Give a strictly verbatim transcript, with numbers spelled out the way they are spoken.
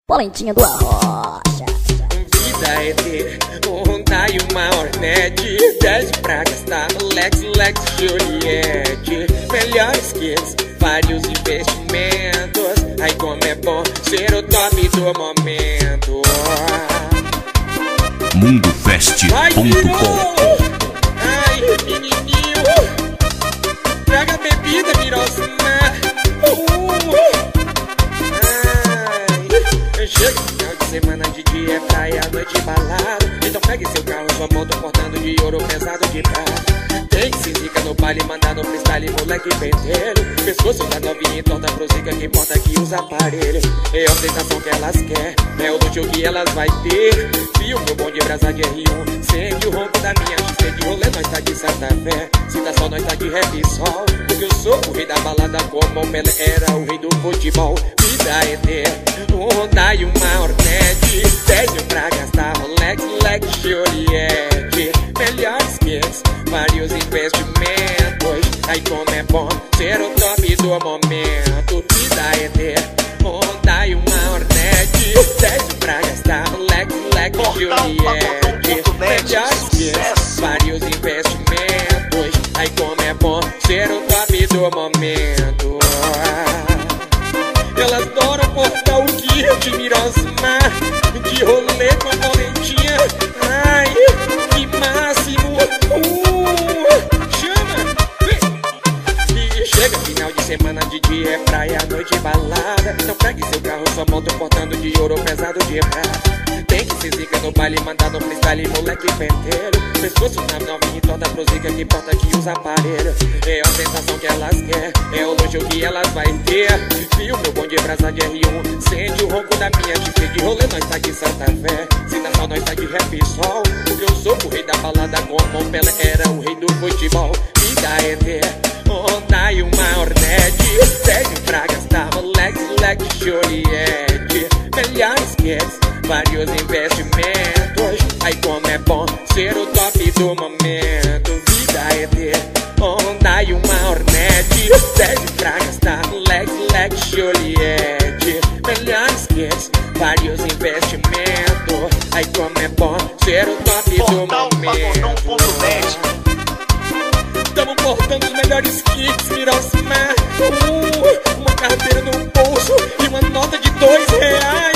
Polentinha do Arrocha. Vida é ter um Honda e uma Hornet, dez pra gastar, Lex, Lex, Juliette. Melhores kits, vários investimentos. Ai como é bom ser o top do momento. Mundofest ponto com. Ai, menininho, traga bebida, Mirosmar. Ai, chega final de semana, de dia é praia, noite balada. Então pegue seu carro, sua moto portando de ouro pesado de prata. Tem que se zica no baile, mandar no freestyle, moleque pentelho. Pescoço da novinha, torta prosiga, que importa que usa aparelho. É a ostentação que elas querem, é o luxo que elas vai ter. Viu meu bom de brasa de R um, sente o ronco da minha X T de rolê, nós tá de Santa Fé. Se tá sol, nós tá de rap e sol. Porque eu sou o rei da balada, como o Pelé era o rei do futebol. Vida é ter um Honda e uma Hornet, dez mil pra gastar, Rolex, Lex, Juliette. Melhores kits, vários investimentos. Ai como é bom ser o top do momento. Vida é ter um Honda e uma Hornet, dez mil pra gastar, Lex, Lex, Juliette. Melhores kits, vários investimentos. Ai como é bom ser o top do momento. Elas adoram portar o kit de Mirosmar, de rolê com a Polentinha. Ai, que máximo. uh, Chama, vem. E chega final de semana, de dia é praia, noite balada. Então pegue seu carro, sua moto portando de ouro pesado de prata. Tem que se zica no baile, mandar no freestyle, moleque pentelho. Pescoço na novinha, torta prosiga, que importa que usa aparelho. É a sensação que elas querem, é o luxo que elas vai ter. Viu meu bom de brasa de R um, sente o ronco da minha X T de rolê, nós tá de Santa Fé. Se na sol, nós tá de rap e sol. Porque eu sou o rei da balada, como o Pelé era o rei do futebol. Vida é ter um Honda e uma Hornet, dez mil pra gastar, Lex, Lex, Juliette. Melhores kits, vários investimentos. Ai como é bom ser o top do momento. Vida é ter um Honda e uma Hornet, dez mil pra gastar, Lex, Lex, Juliette. Melhores kits, vários investimentos. Ai como é bom ser o top do momento. Tamo portando os melhores kits, Mirosmar. uh, Uma carteira no bolso e uma nota de dois reais.